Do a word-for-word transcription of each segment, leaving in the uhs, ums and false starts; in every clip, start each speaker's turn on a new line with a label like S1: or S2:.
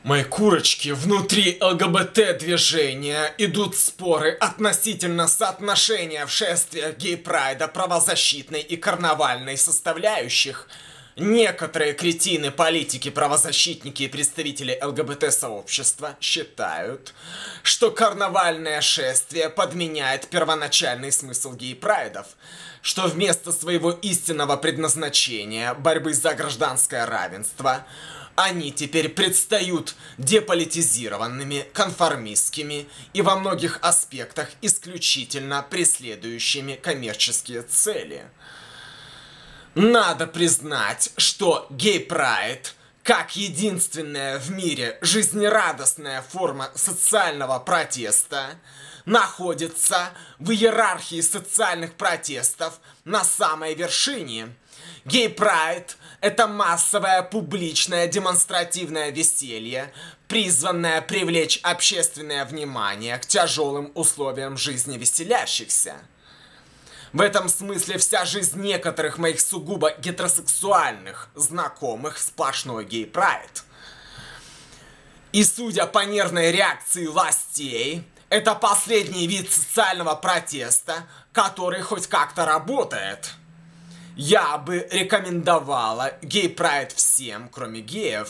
S1: Мои курочки, внутри ЛГБТ-движения идут споры относительно соотношения в шествиях гей-прайда правозащитной и карнавальной составляющих. Некоторые кретины, политики, правозащитники и представители ЛГБТ-сообщества считают, что карнавальное шествие подменяет первоначальный смысл гей-прайдов, что вместо своего истинного предназначения борьбы за гражданское равенство они теперь предстают деполитизированными, конформистскими и во многих аспектах исключительно преследующими коммерческие цели. Надо признать, что гей-прайд, как единственная в мире жизнерадостная форма социального протеста, находится в иерархии социальных протестов на самой вершине. Гей-прайд – это массовое публичное демонстративное веселье, призванное привлечь общественное внимание к тяжелым условиям жизни веселящихся. В этом смысле вся жизнь некоторых моих сугубо гетеросексуальных знакомых сплошной гей-прайд. И судя по нервной реакции властей, это последний вид социального протеста, который хоть как-то работает. Я бы рекомендовала гей-прайд всем, кроме геев.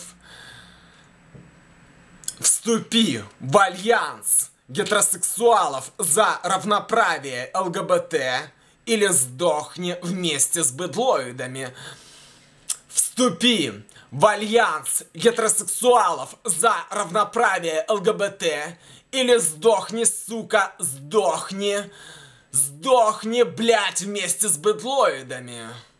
S1: Вступи в альянс гетеросексуалов за равноправие ЛГБТ или сдохни вместе с быдлоидами. Вступи в альянс гетеросексуалов за равноправие ЛГБТ или сдохни, сука, сдохни. Сдохни, блядь, вместе с быдлоидами.